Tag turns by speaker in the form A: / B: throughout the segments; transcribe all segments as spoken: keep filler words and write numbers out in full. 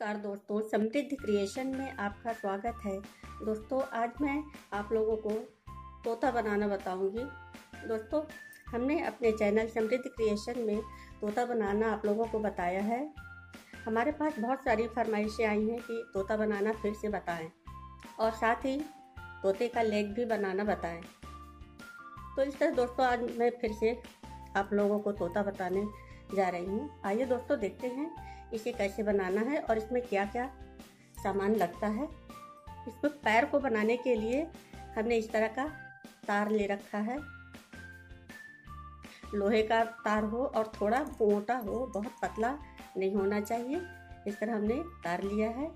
A: नमस्कार दोस्तों, समृद्धि क्रिएशन में आपका स्वागत है। दोस्तों आज मैं आप लोगों को तोता बनाना बताऊंगी। दोस्तों हमने अपने चैनल समृद्धि क्रिएशन में तोता बनाना आप लोगों को बताया है। हमारे पास बहुत सारी फरमाइशें आई हैं कि तोता बनाना फिर से बताएं और साथ ही तोते का लेग भी बनाना बताएं। तो इस तरह दोस्तों आज मैं फिर से आप लोगों को तोता बताने जा रही हूँ। आइए दोस्तों देखते हैं इसे कैसे बनाना है और इसमें क्या क्या सामान लगता है। इसमें पैर को बनाने के लिए हमने इस तरह का तार ले रखा है। लोहे का तार हो और थोड़ा मोटा हो, बहुत पतला नहीं होना चाहिए। इस तरह हमने तार लिया है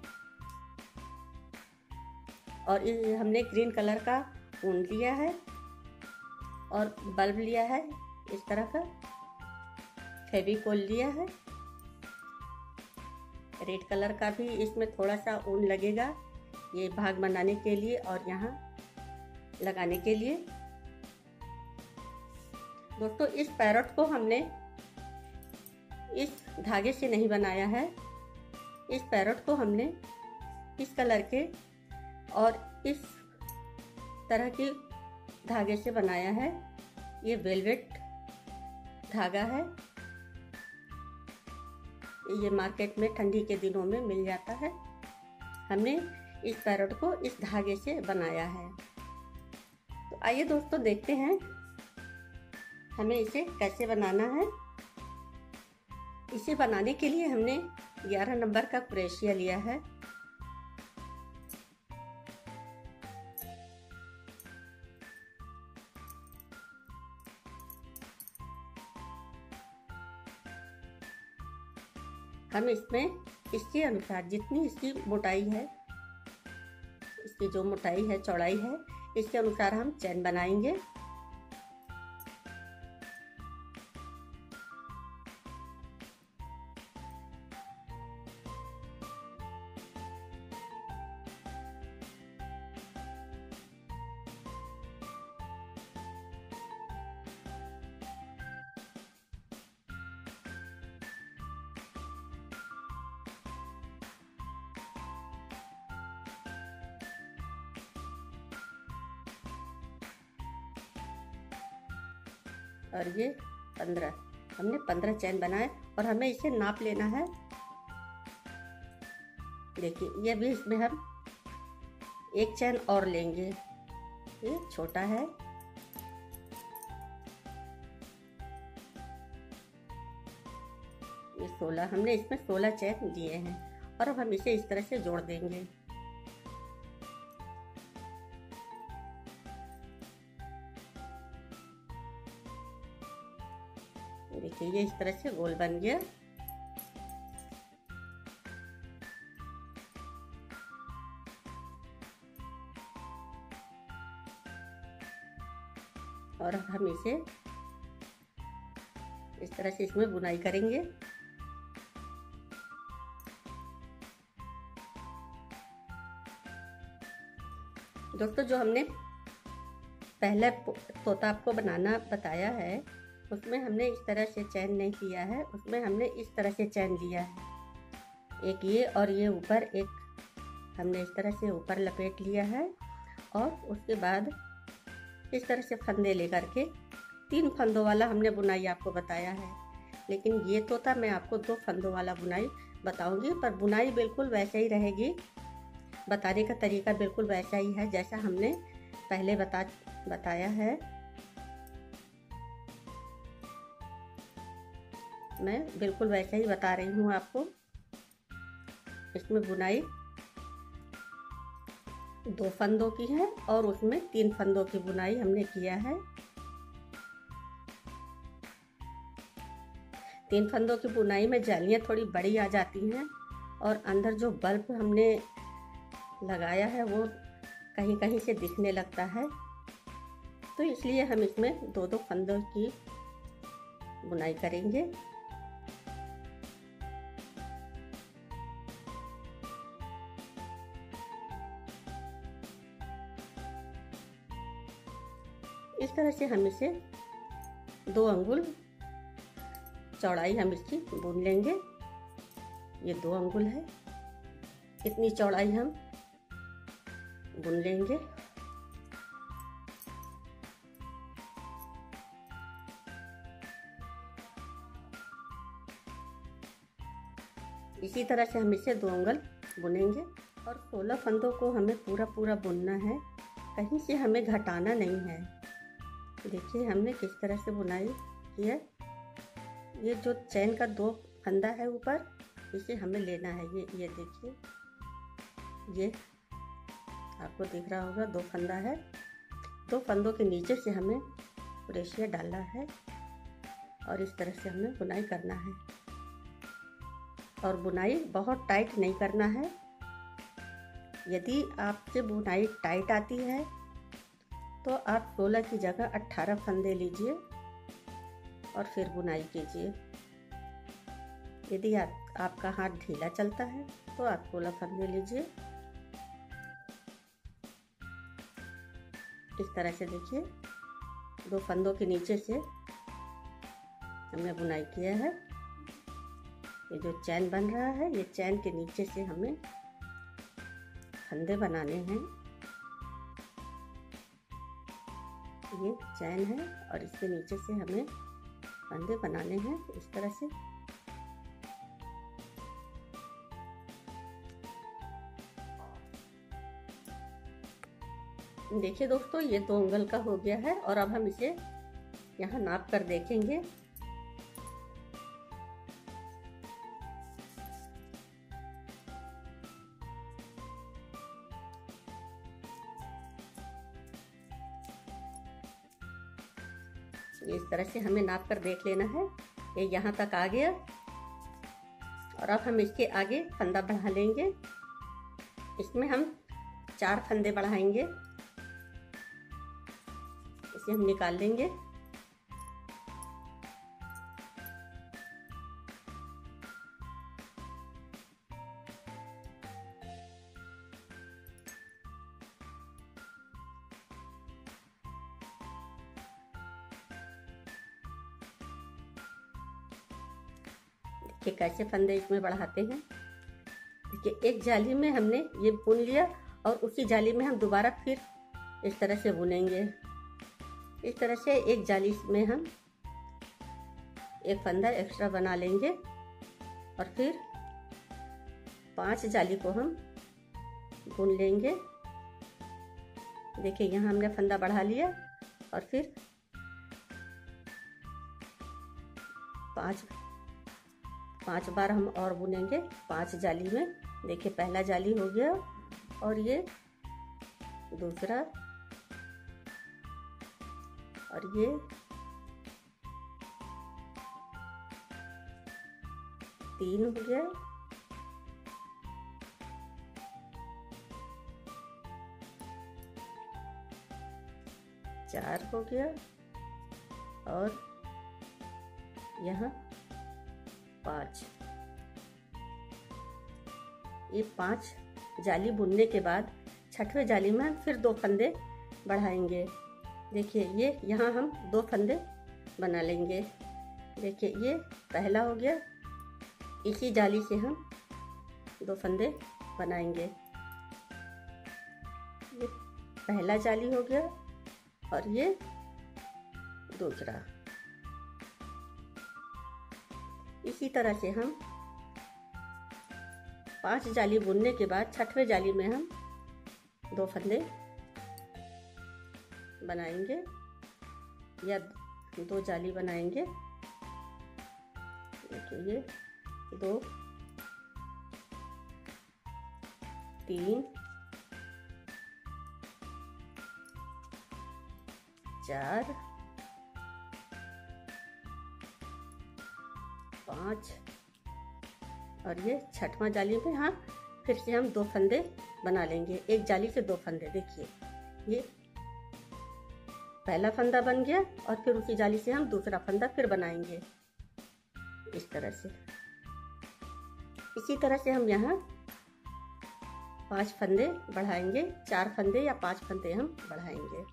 A: और हमने ग्रीन कलर का ऊन लिया है और बल्ब लिया है। इस तरह का फेविकोल लिया है। रेड कलर का भी इसमें थोड़ा सा ऊन लगेगा, ये भाग बनाने के लिए और यहाँ लगाने के लिए। दोस्तों इस पैरट को हमने इस धागे से नहीं बनाया है। इस पैरट को हमने इस कलर के और इस तरह के धागे से बनाया है। ये वेलवेट धागा है। ये मार्केट में ठंडी के दिनों में मिल जाता है। हमने इस पैरट को इस धागे से बनाया है। तो आइए दोस्तों देखते हैं हमें इसे कैसे बनाना है। इसे बनाने के लिए हमने ग्यारह नंबर का क्रोशिया लिया है। हम इसमें इसके अनुसार जितनी इसकी मोटाई है, इसकी जो मोटाई है, चौड़ाई है, इसके अनुसार हम चैन बनाएंगे। और ये पंद्रह, हमने पंद्रह चैन बनाए और हमें इसे नाप लेना है। देखिए ये भी इसमें हम एक चैन और लेंगे। ये छोटा है। ये सोलह, हमने इसमें सोलह चैन दिए हैं और अब हम इसे इस तरह से जोड़ देंगे। देखिए ये इस तरह से गोल बन गया। और अब हम इसे इस तरह से इसमें बुनाई करेंगे। दोस्तों जो हमने पहले तोता आपको बनाना बताया है उसमें हमने इस तरह से चैन नहीं किया है, उसमें हमने इस तरह से चैन लिया है। एक ये और ये ऊपर एक हमने इस तरह से ऊपर लपेट लिया है और उसके बाद इस तरह से फंदे लेकर के तीन फंदों वाला हमने बुनाई आपको बताया है। लेकिन ये तोता मैं आपको दो फंदों वाला बुनाई बताऊंगी, पर बुनाई बिल्कुल वैसे ही रहेगी। बताने का तरीका बिल्कुल वैसा ही है जैसा हमने पहले बता बताया है। मैं बिल्कुल वैसे ही बता रही हूँ आपको। इसमें बुनाई दो फंदों की है और उसमें तीन फंदों की बुनाई हमने किया है। तीन फंदों की बुनाई में जालियाँ थोड़ी बड़ी आ जाती हैं और अंदर जो बल्ब हमने लगाया है वो कहीं कहीं से दिखने लगता है। तो इसलिए हम इसमें दो दो फंदों की बुनाई करेंगे। इस तरह से हम इसे दो अंगुल चौड़ाई हम इसकी बुन लेंगे। ये दो अंगुल है। इतनी चौड़ाई हम बुन लेंगे। इसी तरह से हम इसे दो अंगल बुनेंगे और सोलह फंदों को हमें पूरा पूरा बुनना है, कहीं से हमें घटाना नहीं है। देखिए हमने किस तरह से बुनाई की है। ये जो चैन का दो फंदा है ऊपर, इसे हमें लेना है। ये ये देखिए, ये आपको दिख रहा होगा, दो फंदा है। दो फंदों के नीचे से हमें क्रोशिया डालना है और इस तरह से हमें बुनाई करना है। और बुनाई बहुत टाइट नहीं करना है। यदि आपसे बुनाई टाइट आती है तो आप सोलह की जगह अट्ठारह फंदे लीजिए और फिर बुनाई कीजिए। यदि आप, आपका हाथ ढीला चलता है तो आप सोलह फंदे लीजिए। इस तरह से देखिए, दो फंदों के नीचे से हमने बुनाई किया है। ये जो चैन बन रहा है, ये चैन के नीचे से हमें फंदे बनाने हैं। ये चैन है और इसके नीचे से हमें फंदे बनाने हैं इस तरह से। देखिए दोस्तों, ये दो अंगल का हो गया है और अब हम इसे यहाँ नाप कर देखेंगे। इस तरह से हमें नाप कर देख लेना है। ये यहाँ तक आ गया और अब हम इसके आगे फंदा बढ़ा लेंगे। इसमें हम चार फंदे बढ़ाएंगे। इसे हम निकाल लेंगे। कि कैसे फंदे इसमें बढ़ाते हैं। देखिए, एक जाली में हमने ये बुन लिया और उसी जाली में हम दोबारा फिर इस तरह से बुनेंगे। इस तरह से एक जाली में हम एक फंदा एक्स्ट्रा बना लेंगे और फिर पांच जाली को हम बुन लेंगे। देखिए, यहाँ हमने फंदा बढ़ा लिया और फिर पांच पांच बार हम और बुनेंगे पांच जाली में। देखिए, पहला जाली हो गया और ये दूसरा और ये तीन हो गया, चार हो गया और यहाँ पाँच। ये पांच जाली बुनने के बाद छठवें जाली में फिर दो फंदे बढ़ाएंगे। देखिए, ये यहाँ हम दो फंदे बना लेंगे। देखिए, ये पहला हो गया, इसी जाली से हम दो फंदे बनाएंगे। ये पहला जाली हो गया और ये दूसरा। इसी तरह से हम पांच जाली बुनने के बाद छठवें जाली में हम दो फंदे बनाएंगे या दो जाली बनाएंगे। देखिए, ये दो, तीन, चार, पाँच और ये छठवां जाली में हाँ फिर से हम दो फंदे बना लेंगे। एक जाली से दो फंदे। देखिए, ये पहला फंदा बन गया और फिर उसी जाली से हम दूसरा फंदा फिर बनाएंगे इस तरह से। इसी तरह से हम यहाँ पांच फंदे बढ़ाएंगे, चार फंदे या पांच फंदे हम बढ़ाएंगे।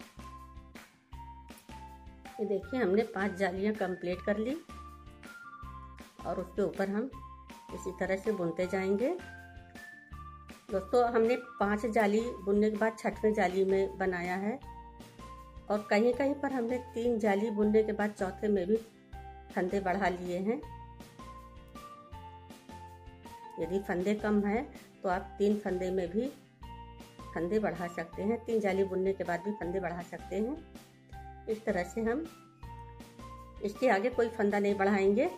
A: ये देखिए, हमने पांच जालियां कंप्लीट कर ली और उसके ऊपर हम इसी तरह से बुनते जाएंगे। दोस्तों हमने पांच जाली बुनने के बाद छठवें जाली में बनाया है, और कहीं कहीं पर हमने तीन जाली बुनने के बाद चौथे में भी फंदे बढ़ा लिए हैं। यदि फंदे कम है तो आप तीन फंदे में भी फंदे बढ़ा सकते हैं, तीन जाली बुनने के बाद भी फंदे बढ़ा सकते हैं। इस तरह से हम इसके आगे कोई फंदा नहीं बढ़ाएंगे।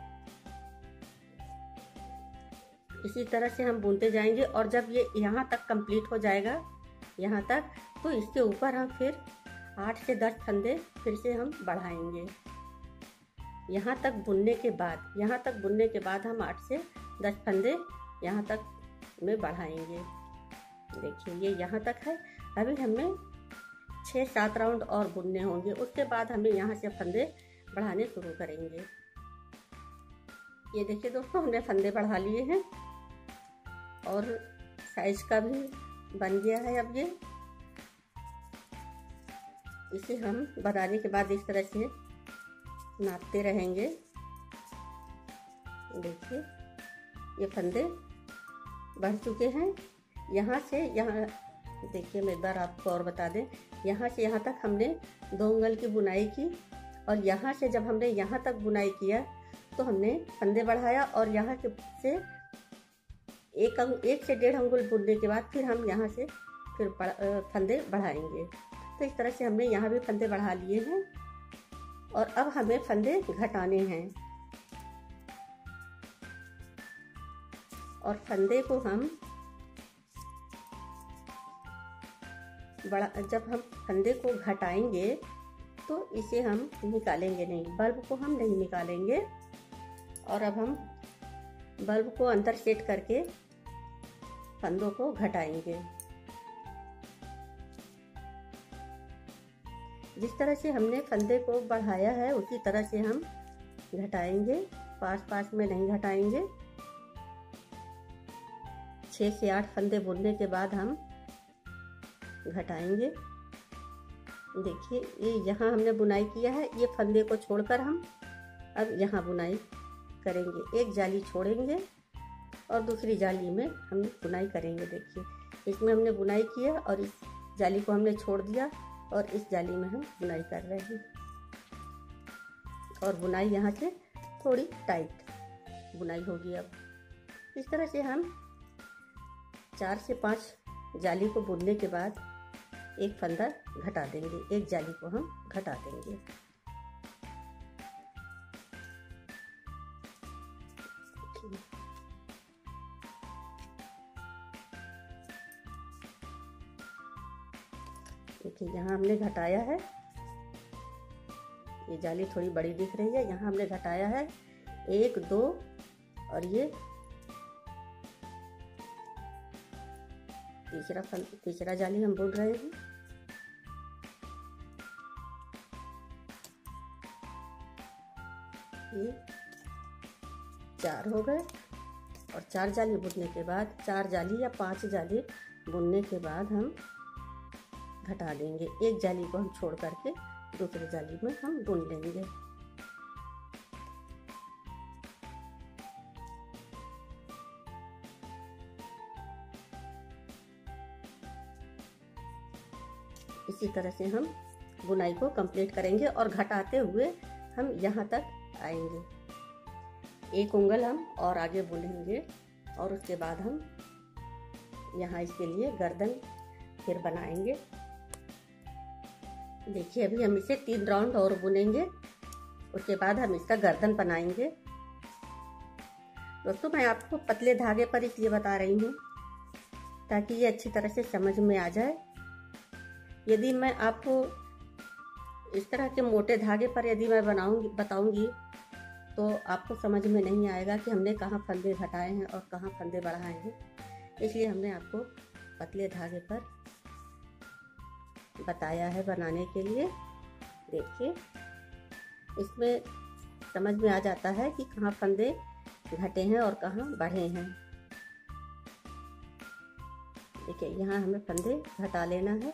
A: इसी तरह से हम बुनते जाएंगे, और जब ये यहाँ तक कंप्लीट हो जाएगा, यहाँ तक, तो इसके ऊपर हम फिर आठ से दस फंदे फिर से हम बढ़ाएंगे। यहाँ तक बुनने के बाद यहाँ तक बुनने के बाद हम आठ से दस फंदे यहाँ तक में बढ़ाएंगे। देखिए ये यहाँ तक है। अभी हमें छः सात राउंड और बुनने होंगे, उसके बाद हमें यहाँ से फंदे बढ़ाने शुरू करेंगे। ये देखिए दोस्तों, हमने फंदे बढ़ा लिए हैं और साइज का भी बन गया है। अब ये इसे हम बनाने के बाद इस तरह से नापते रहेंगे। देखिए ये फंदे बढ़ चुके हैं। यहाँ से यहाँ देखिए, मैं एक बार आपको और बता दें, यहाँ से यहाँ तक हमने दो उंगल की बुनाई की, और यहाँ से जब हमने यहाँ तक बुनाई किया तो हमने फंदे बढ़ाया, और यहाँ से एक अंग एक से डेढ़ अंगुल बुनने के बाद फिर हम यहाँ से फिर फंदे बढ़ाएंगे। तो इस तरह से हमने यहाँ भी फंदे बढ़ा लिए हैं, और अब हमें फंदे घटाने हैं। और फंदे को हम बड़ा जब हम फंदे को घटाएंगे तो इसे हम निकालेंगे नहीं, बल्ब को हम नहीं निकालेंगे। और अब हम बल्ब को अंदर सेट करके फंदों को घटाएंगे। जिस तरह से हमने फंदे को बढ़ाया है उसी तरह से हम घटाएंगे, पास पास में नहीं घटाएंगे। छः से आठ फंदे बुनने के बाद हम घटाएंगे। देखिए ये यहाँ हमने बुनाई किया है, ये फंदे को छोड़कर हम अब यहाँ बुनाई करेंगे। एक जाली छोड़ेंगे और दूसरी जाली में हम बुनाई करेंगे। देखिए इसमें हमने बुनाई किया और इस जाली को हमने छोड़ दिया, और इस जाली में हम बुनाई कर रहे हैं। और बुनाई यहाँ से थोड़ी टाइट बुनाई होगी। अब इस तरह से हम चार से पाँच जाली को बुनने के बाद एक फंदा घटा देंगे, एक जाली को हम घटा देंगे। देखिए यहाँ हमने घटाया है, ये जाली थोड़ी बड़ी दिख रही है, यहाँ हमने घटाया है एक, दो, और ये तीसरा फल तीसरा जाली हम बुन रहे हैं। ये चार हो गए, और चार जाली बुनने के बाद, चार जाली या पांच जाली बुनने के बाद हम घटा देंगे। एक जाली को हम छोड़ करके दूसरी जाली में हम बुन लेंगे। इसी तरह से हम बुनाई को कंप्लीट करेंगे, और घटाते हुए हम यहाँ तक आएंगे। एक उंगल हम और आगे बुनेंगे, और उसके बाद हम यहाँ इसके लिए गर्दन फिर बनाएंगे। देखिए अभी हम इसे तीन राउंड और बुनेंगे, उसके बाद हम इसका गर्दन बनाएंगे। दोस्तों मैं आपको पतले धागे पर इसलिए बता रही हूँ ताकि ये अच्छी तरह से समझ में आ जाए। यदि मैं आपको इस तरह के मोटे धागे पर यदि मैं बनाऊंगी बताऊंगी तो आपको समझ में नहीं आएगा कि हमने कहाँ फंदे घटाए हैं और कहाँ फंदे बढ़ाए हैं। इसलिए हमने आपको पतले धागे पर बताया है बनाने के लिए। देखिए इसमें समझ में आ जाता है कि कहाँ फंदे घटे हैं और कहाँ बढ़े हैं। देखिए यहाँ हमें फंदे घटा लेना है।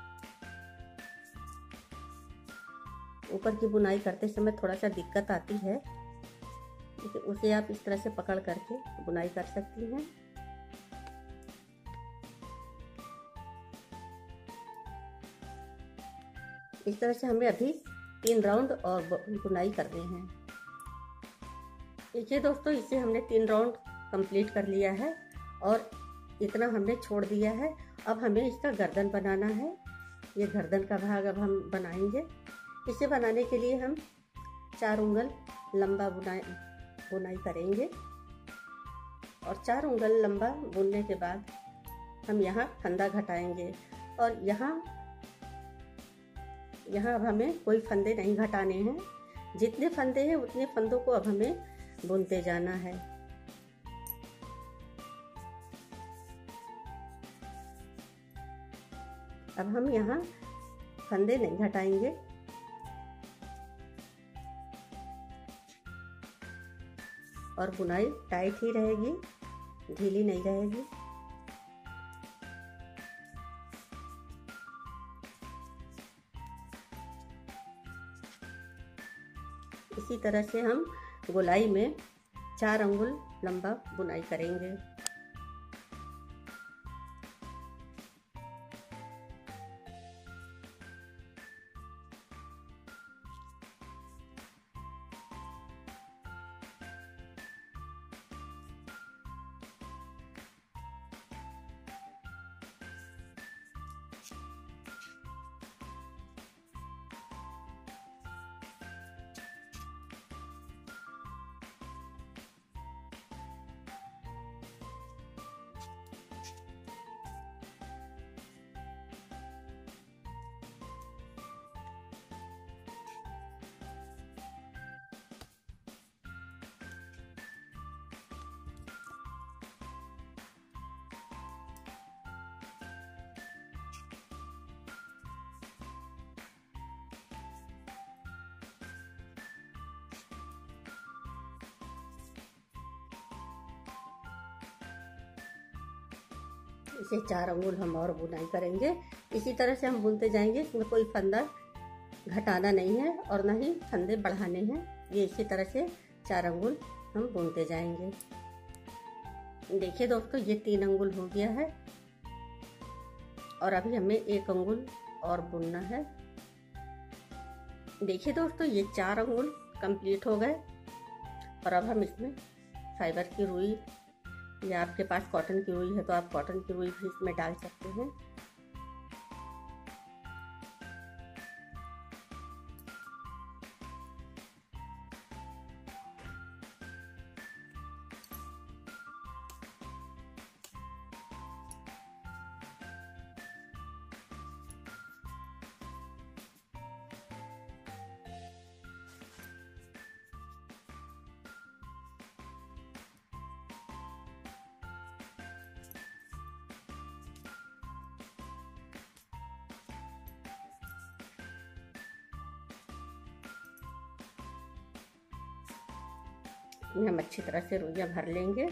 A: ऊपर की बुनाई करते समय थोड़ा सा दिक्कत आती है, उसे आप इस तरह से पकड़ करके बुनाई कर सकती हैं। इस तरह से हमें अभी तीन राउंड और बुनाई करने हैं। देखिए दोस्तों, इसे हमने तीन राउंड कंप्लीट कर लिया है और इतना हमने छोड़ दिया है। अब हमें इसका गर्दन बनाना है। ये गर्दन का भाग अब हम बनाएंगे। इसे बनाने के लिए हम चार उंगल लंबा बुनाई बुनाई करेंगे और चार उंगल लंबा बुनने के बाद हम यहाँ फंदा घटाएंगे और यहाँ यहाँ अब हमें कोई फंदे नहीं घटाने हैं। जितने फंदे हैं उतने फंदों को अब हमें बुनते जाना है। अब हम यहाँ फंदे नहीं घटाएंगे। और बुनाई टाइट ही रहेगी, ढीली नहीं रहेगी। इसी तरह से हम गोलाई में चार अंगुल लंबा बुनाई करेंगे। इसे चार अंगुल हम और बुनाई करेंगे। इसी तरह से हम बुनते जाएंगे। इसमें कोई फंदा घटाना नहीं है और ना ही फंदे बढ़ाने हैं। ये इसी तरह से चार अंगुल हम बुनते जाएंगे। देखिए दोस्तों, ये तीन अंगुल हो गया है और अभी हमें एक अंगुल और बुनना है। देखिए दोस्तों, ये चार अंगुल कंप्लीट हो गए और अब हम इसमें फाइबर की रुई या आपके पास कॉटन की रुई है तो आप कॉटन की रुई भी इसमें डाल सकते हैं। इसमें हम अच्छी तरह से रुइयां भर लेंगे।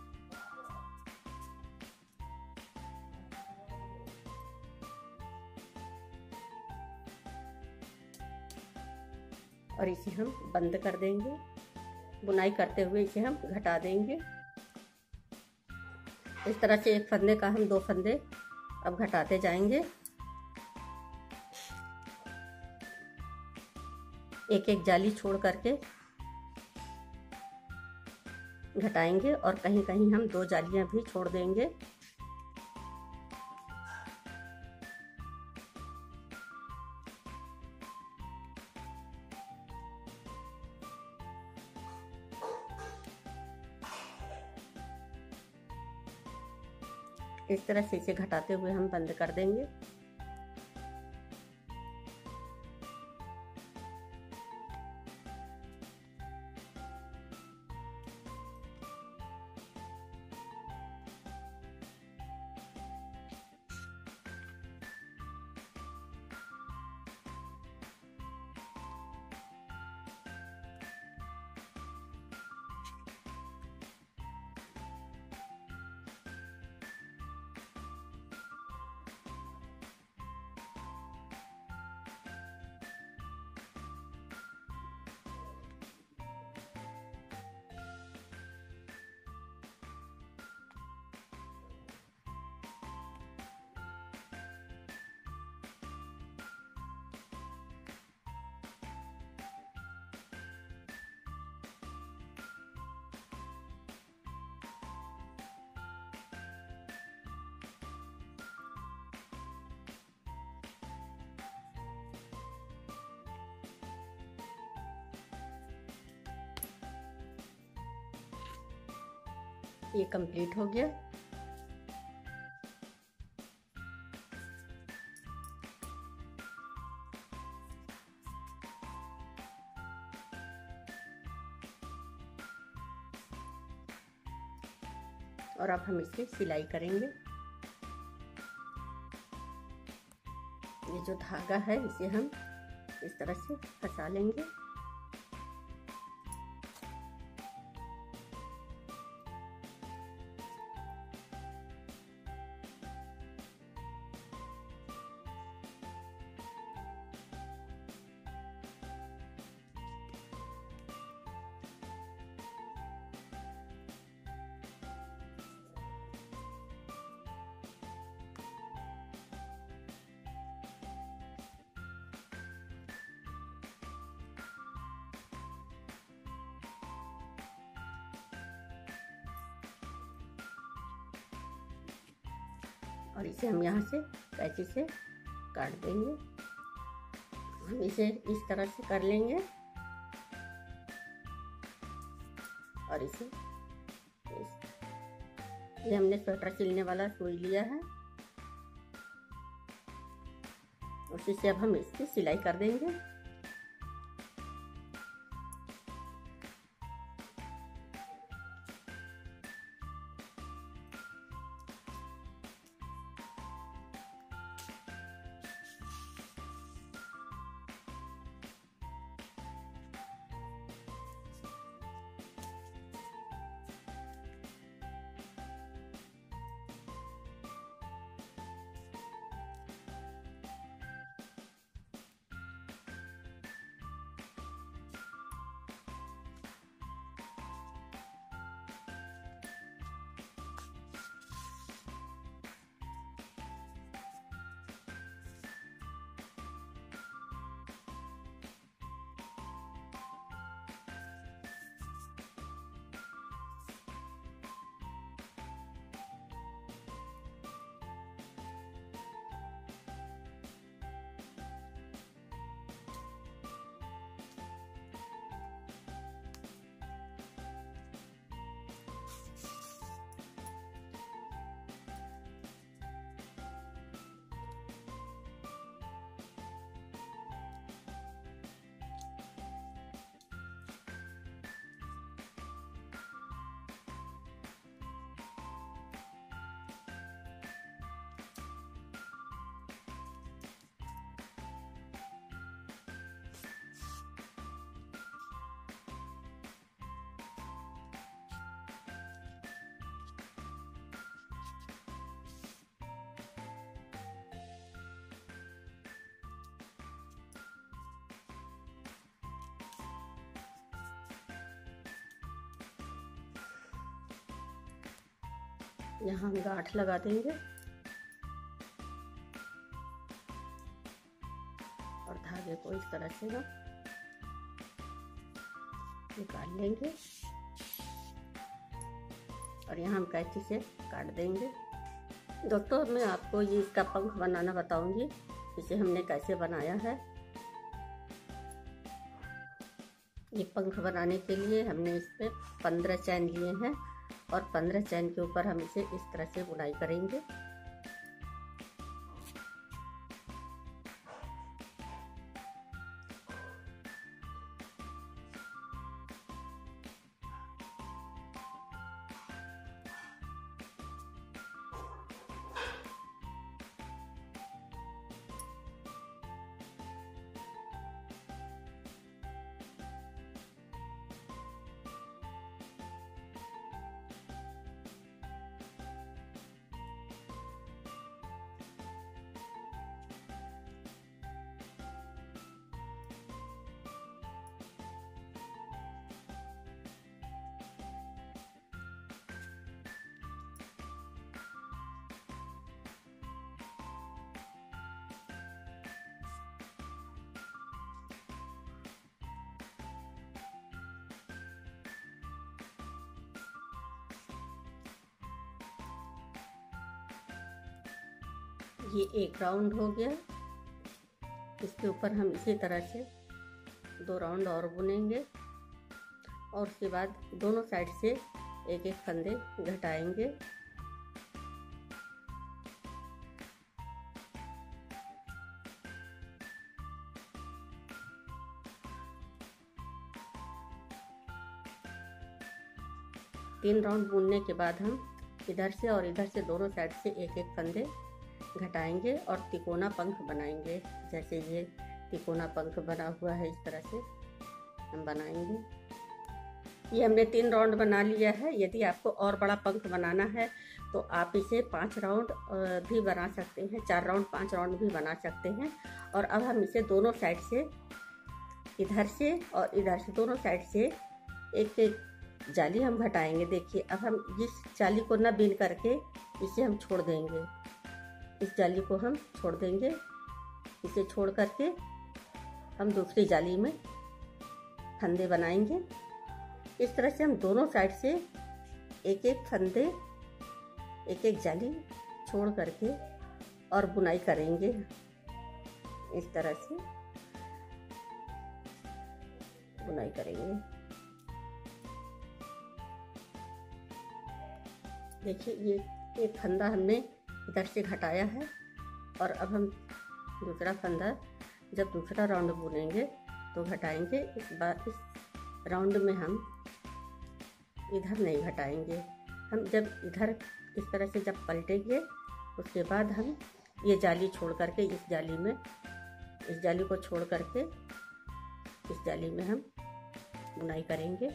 A: और इसे हम बंद कर देंगे। बुनाई करते हुए इसे हम घटा देंगे। इस तरह से एक फंदे का हम दो फंदे अब घटाते जाएंगे। एक एक जाली छोड़ करके घटाएंगे और कहीं कहीं हम दो जालियां भी छोड़ देंगे। इस तरह से इसे घटाते हुए हम बंद कर देंगे। ये कंप्लीट हो गया। और अब हम इसकी सिलाई करेंगे। ये जो धागा है इसे हम इस तरह से फंसा लेंगे। और इसे हम यहाँ से कैंची से काट देंगे। हम इसे इस तरह से कर लेंगे और इसे इस, ये हमने स्वेटर सिलने वाला सुई लिया है, उसी से अब हम इसकी सिलाई कर देंगे। यहाँ हम गांठ लगा देंगे और धागे को इस तरह से ना निकाल लेंगे और यहाँ हम कैंची से काट देंगे। दोस्तों मैं आपको ये इसका पंख बनाना बताऊंगी, इसे हमने कैसे बनाया है। ये पंख बनाने के लिए हमने इस पे पंद्रह चैन लिए हैं और पंद्रह चैन के ऊपर हम इसे इस तरह से बुनाई करेंगे। ये एक राउंड हो गया। इसके ऊपर हम इसी तरह से दो राउंड और बुनेंगे और उसके बाद दोनों साइड से एक एक फंदे घटाएंगे। तीन राउंड बुनने के बाद हम इधर से और इधर से दोनों साइड से एक एक फंदे घटाएंगे और तिकोना पंख बनाएंगे। जैसे ये तिकोना पंख बना हुआ है, इस तरह से हम बनाएंगे। ये हमने तीन राउंड बना लिया है। यदि आपको और बड़ा पंख बनाना है तो आप इसे पाँच राउंड भी बना सकते हैं, चार राउंड पाँच राउंड भी बना सकते हैं। और अब हम इसे दोनों साइड से, इधर से और इधर से, दोनों साइड से एक एक जाली हम घटाएंगे। देखिए, अब हम इस जाली को न बीन करके इसे हम छोड़ देंगे। इस जाली को हम छोड़ देंगे। इसे छोड़ करके हम दूसरी जाली में फंदे बनाएंगे। इस तरह से हम दोनों साइड से एक एक फंदे, एक एक जाली छोड़ करके और बुनाई करेंगे। इस तरह से बुनाई करेंगे। देखिए, ये एक फंदा हमने इधर से घटाया है और अब हम दूसरा फंदा जब दूसरा राउंड बुनेंगे तो घटाएंगे। इस बार इस राउंड में हम इधर नहीं घटाएंगे। हम जब इधर इस तरह से जब पलटेंगे उसके बाद हम ये जाली छोड़ करके इस जाली में, इस जाली को छोड़ करके इस जाली में हम बुनाई करेंगे।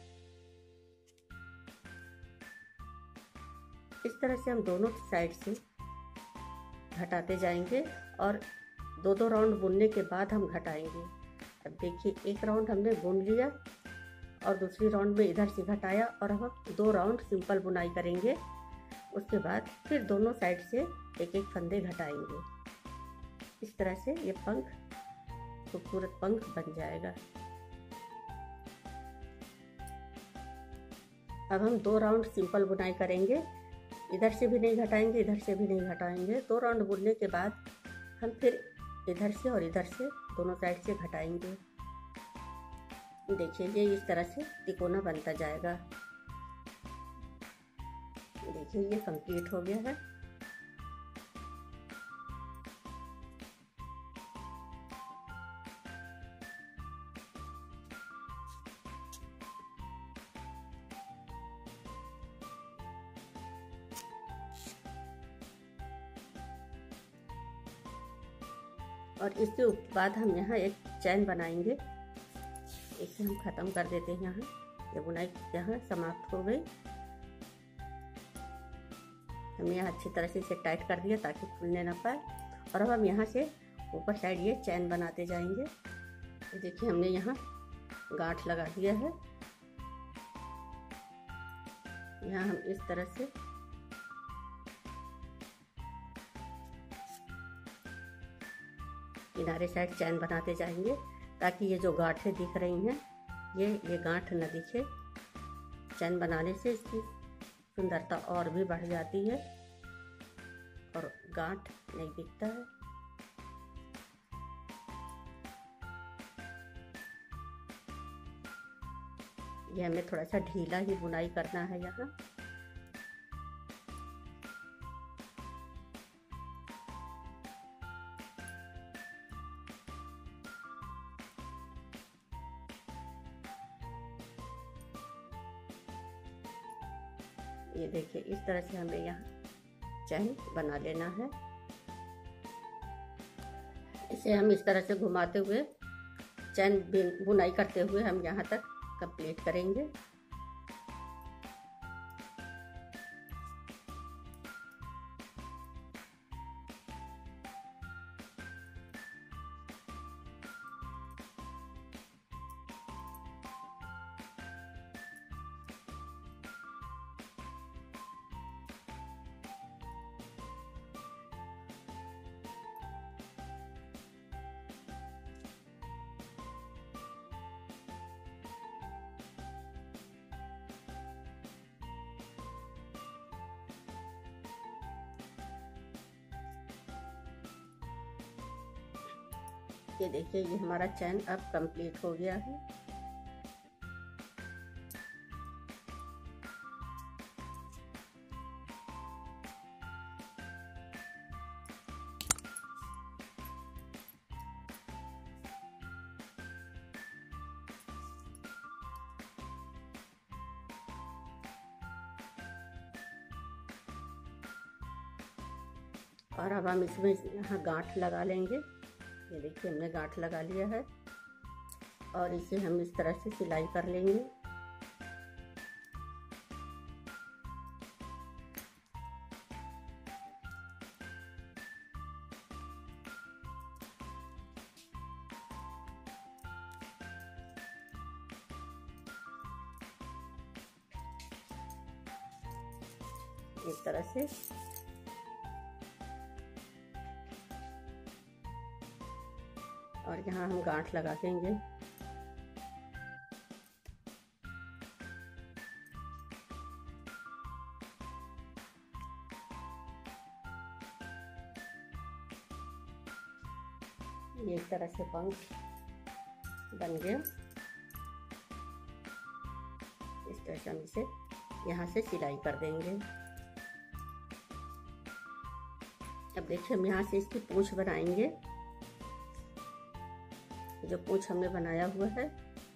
A: इस तरह से हम दोनों साइड से घटाते जाएंगे और दो दो राउंड बुनने के बाद हम घटाएंगे। अब देखिए, एक राउंड हमने बुन लिया और दूसरी राउंड में इधर से घटाया और अब हम दो राउंड सिंपल बुनाई करेंगे। उसके बाद फिर दोनों साइड से एक एक फंदे घटाएंगे। इस तरह से ये पंख, खूबसूरत पंख बन जाएगा। अब हम दो राउंड सिंपल बुनाई करेंगे। इधर से भी नहीं घटाएंगे, इधर से भी नहीं घटाएंगे। दो राउंड बुनने के बाद हम फिर इधर से और इधर से दोनों साइड से घटाएंगे। देखिए, ये इस तरह से तिकोना बनता जाएगा। देखिए, ये कंप्लीट हो गया है। और इसके बाद हम यहाँ एक चैन बनाएंगे। इसे हम ख़त्म कर देते हैं। यहाँ ये बुनाई यहाँ समाप्त हो गई। हमने यहाँ अच्छी तरह से इसे टाइट कर दिया ताकि खुलने ना पाए। और अब हम यहाँ से ऊपर साइड ये चैन बनाते जाएंगे। देखिए, हमने यहाँ गांठ लगा दिया है। यहाँ हम इस तरह से किनारे साइड चैन बनाते जाएंगे ताकि ये जो गांठें दिख रही हैं ये ये गांठ न दिखे। चैन बनाने से इसकी सुंदरता और भी बढ़ जाती है और गांठ नहीं दिखता है। ये हमें थोड़ा सा ढीला ही बुनाई करना है यहाँ। ये देखिए, इस तरह से हमें यहाँ चैन बना लेना है। इसे हम इस तरह से घुमाते हुए चैन बुनाई करते हुए हम यहाँ तक कंप्लीट करेंगे। ये देखिए, ये हमारा चैन अब कंप्लीट हो गया है। और अब हम इसमें यहाँ गांठ लगा लेंगे। ये देखिए हमने गांठ लगा लिया है और इसे हम इस तरह से सिलाई कर लेंगे। इस तरह से और यहाँ हम गांठ लगा देंगे। ये इस तरह से पंख बन गया। इस तरह से हम इसे यहाँ से सिलाई कर देंगे। अब देखिए हम यहाँ से इसकी पूंछ बनाएंगे। जो पूंछ हमने बनाया हुआ है,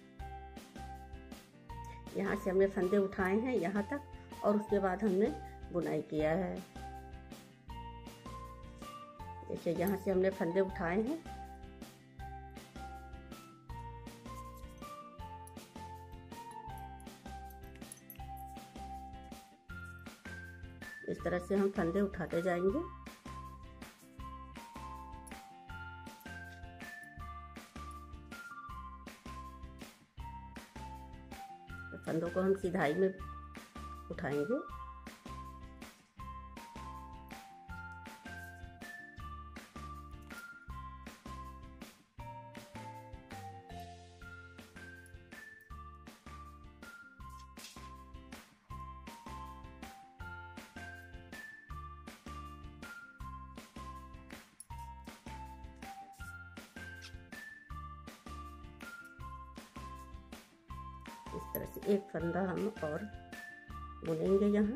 A: यहाँ से हमने फंदे उठाए हैं यहाँ तक और उसके बाद हमने बुनाई किया है। देखिए यहाँ से हमने फंदे उठाए हैं इस तरह से हम फंदे उठाते जाएंगे। फंदों को हम सिधाई में उठाएंगे। इस तरह से एक फंदा हम और बुनेंगे यहाँ,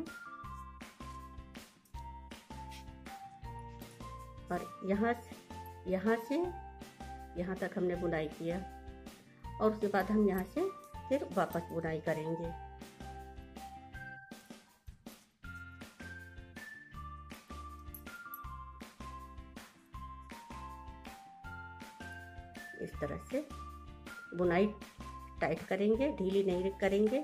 A: और यहाँ से यहाँ से यहाँ तक हमने बुनाई किया और उसके बाद हम यहाँ से फिर वापस बुनाई करेंगे। इस तरह से बुनाई टाइट करेंगे, ढीली नहीं करेंगे।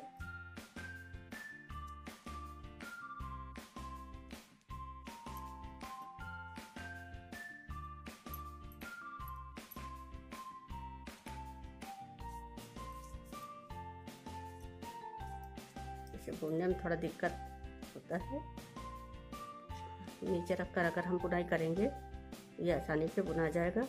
A: इसे बुनने में थोड़ा दिक्कत होता है। नीचे रखकर अगर हम बुनाई करेंगे ये आसानी से बुना जाएगा।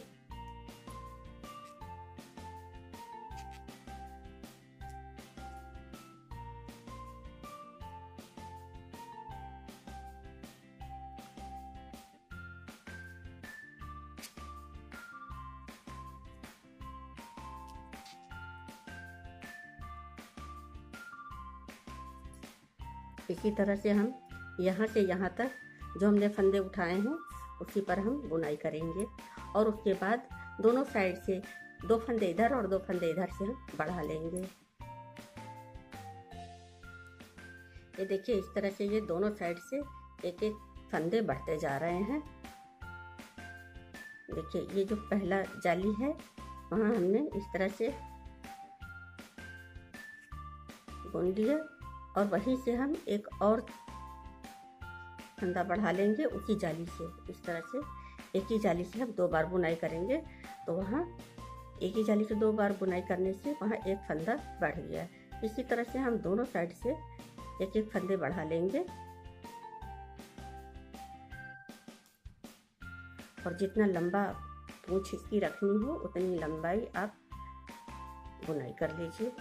A: इसी तरह से हम यहाँ से यहाँ तक जो हमने फंदे उठाए हैं उसी पर हम बुनाई करेंगे और उसके बाद दोनों साइड से दो फंदे इधर और दो फंदे इधर से हम बढ़ा लेंगे। ये देखिए इस तरह से ये दोनों साइड से एक एक फंदे बढ़ते जा रहे हैं। देखिए ये जो पहला जाली है वहाँ हमने इस तरह से बुन लिया और वहीं से हम एक और फंदा बढ़ा लेंगे उसी जाली से। इस तरह से एक ही जाली से हम दो बार बुनाई करेंगे तो वहाँ एक ही जाली से दो बार बुनाई करने से वहाँ एक फंदा बढ़ गया। इसी तरह से हम दोनों साइड से एक एक फंदे बढ़ा लेंगे और जितना लंबा पूंछ इसकी रखनी हो उतनी लंबाई आप बुनाई कर लीजिए।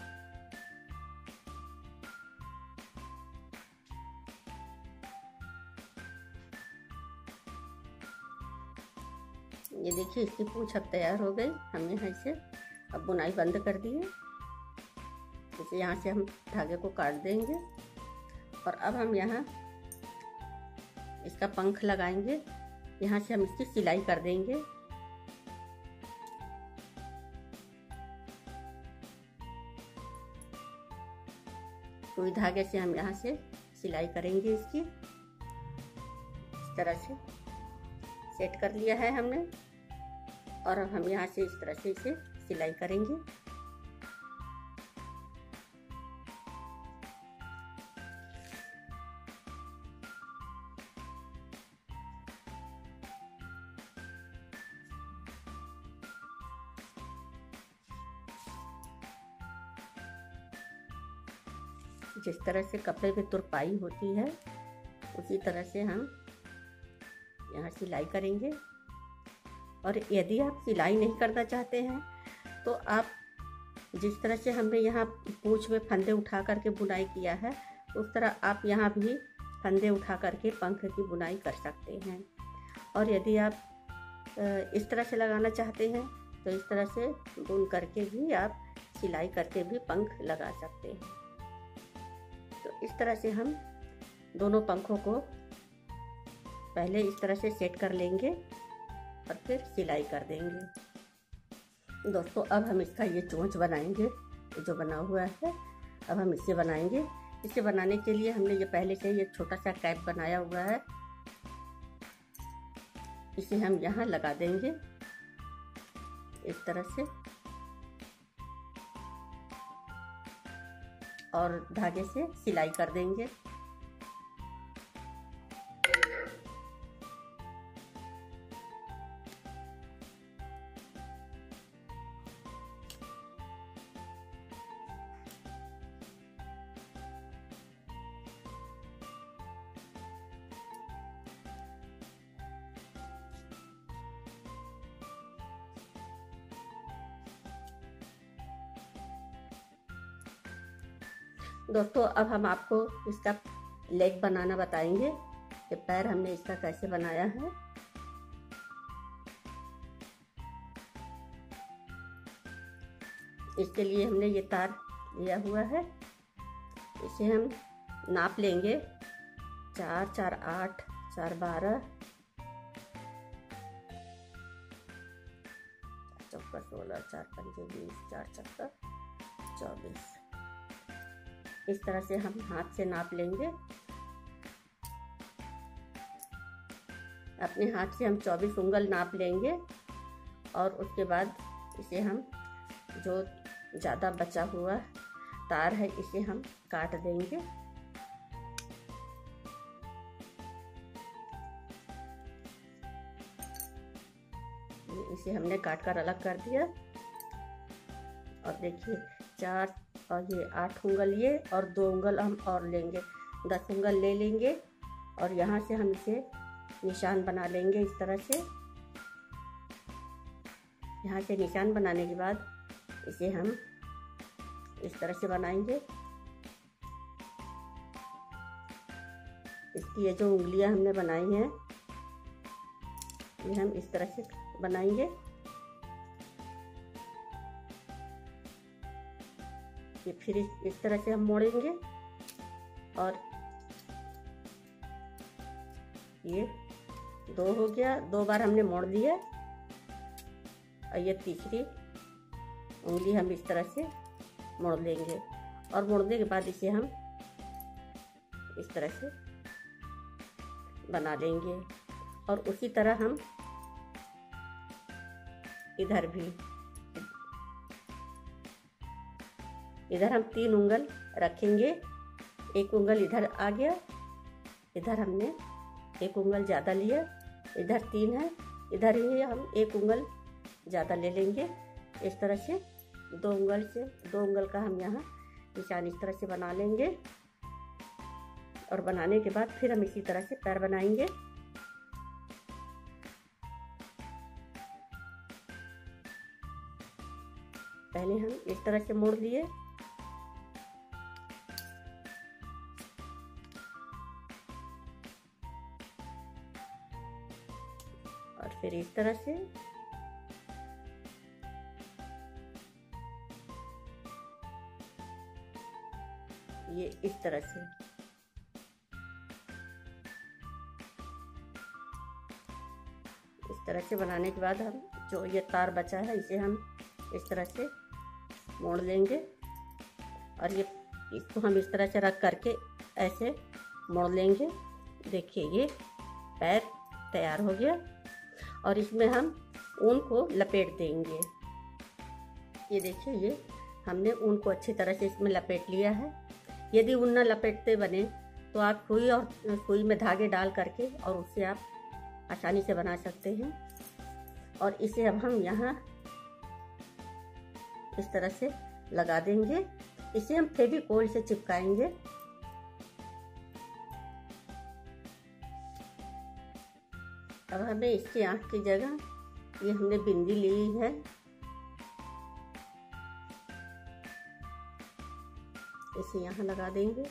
A: ये देखिए इसकी पूंछ अब तैयार हो गई। हमने यहाँ से अब बुनाई बंद कर दी है। इसे यहाँ से हम धागे को काट देंगे और अब हम यहाँ इसका पंख लगाएंगे। यहाँ से हम इसकी सिलाई कर देंगे। सुई धागे से हम यहाँ से सिलाई करेंगे इसकी इस तरह से। सेट कर लिया है हमने, और अब हम यहाँ से इस तरह से इसे सिलाई करेंगे। जिस तरह से कपड़े में तुरपाई होती है उसी तरह से हम यहाँ सिलाई करेंगे। और यदि आप सिलाई नहीं करना चाहते हैं तो आप जिस तरह से हमने यहाँ पूंछ में फंदे उठा करके बुनाई किया है उस तरह आप यहाँ भी फंदे उठा करके पंख की बुनाई कर सकते हैं। और यदि आप इस तरह से लगाना चाहते हैं तो इस तरह से बुन करके भी आप सिलाई करके भी पंख लगा सकते हैं। तो इस तरह से हम दोनों पंखों को पहले इस तरह से सेट कर लेंगे और फिर सिलाई कर देंगे। दोस्तों अब हम इसका ये चोंच बनाएंगे, जो बना हुआ है अब हम इसे बनाएंगे। इसे बनाने के लिए हमने ये पहले से ये छोटा सा कैप बनाया हुआ है, इसे हम यहाँ लगा देंगे इस तरह से, और धागे से सिलाई कर देंगे। दोस्तों अब हम आपको इसका लेग बनाना बताएंगे कि पैर हमने इसका कैसे बनाया है। इसके लिए हमने ये तार लिया हुआ है, इसे हम नाप लेंगे। चार चार आठ, चार बारह, चौका सोलह, चार पंजे बीस, चार चक्का चौबीस। इस तरह से हम हाथ से नाप लेंगे। अपने हाथ से हम चौबीस उंगल नाप लेंगे और उसके बाद इसे हम जो ज़्यादा बचा हुआ तार है इसे हम काट देंगे। इसे हमने काट कर अलग कर दिया। और देखिए चार और ये आठ उंगल ये और दो उंगल हम और लेंगे, दस उंगल ले लेंगे और यहाँ से हम इसे निशान बना लेंगे इस तरह से। यहाँ से निशान बनाने के बाद इसे हम इस तरह से बनाएंगे। इसकी ये जो उंगलियां हमने बनाई हैं ये हम इस तरह से बनाएंगे। ये फिर इस, इस तरह से हम मोड़ेंगे और ये दो हो गया, दो बार हमने मोड़ दिया। और ये तीसरी उंगली हम इस तरह से मोड़ लेंगे और मोड़ने के बाद इसे हम इस तरह से बना लेंगे। और उसी तरह हम इधर भी, इधर हम तीन उंगल रखेंगे। एक उंगल इधर आ गया, इधर हमने एक उंगल ज़्यादा लिया, इधर तीन है, इधर ही हम एक उंगल ज़्यादा ले लेंगे। इस तरह से दो उंगल से दो उंगल का हम यहाँ निशान इस तरह से बना लेंगे। और बनाने के बाद फिर हम इसी तरह से पैर बनाएंगे। पहले हम इस तरह से मोड़ लिए और फिर इस तरह से ये इस तरह से इस तरह से बनाने के बाद हम जो ये तार बचा है इसे हम इस तरह से मोड़ लेंगे और ये इसको हम इस तरह से रख करके ऐसे मोड़ लेंगे। देखिए ये पैर तैयार हो गया। और इसमें हम ऊन को लपेट देंगे। ये देखिए, ये हमने ऊन को अच्छी तरह से इसमें लपेट लिया है। यदि ऊन न लपेटते बने तो आप सुई और सुई में धागे डाल करके और उससे आप आसानी से बना सकते हैं। और इसे अब हम यहाँ इस तरह से लगा देंगे। इसे हम फेविकोल से चिपकाएंगे। अब हमें इसकी आँख की जगह ये हमने बिंदी ली है, इसे यहाँ लगा देंगे।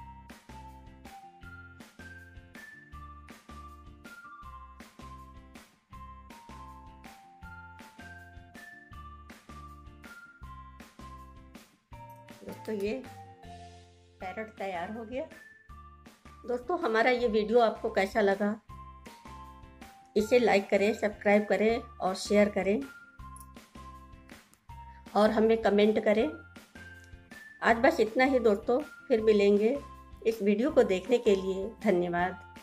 A: दोस्तों, ये पैरट तैयार हो गया। दोस्तों, हमारा ये वीडियो आपको कैसा लगा, इसे लाइक करें, सब्सक्राइब करें और शेयर करें और हमें कमेंट करें। आज बस इतना ही दोस्तों, फिर मिलेंगे। इस वीडियो को देखने के लिए धन्यवाद।